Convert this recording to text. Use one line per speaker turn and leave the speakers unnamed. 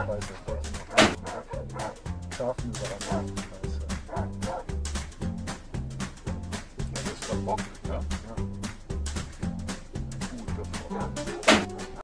Scheiße, ich wollte noch Schafen überrannt. Scheiße.
Das ist verbocken, ja?
Ja.
Gut, das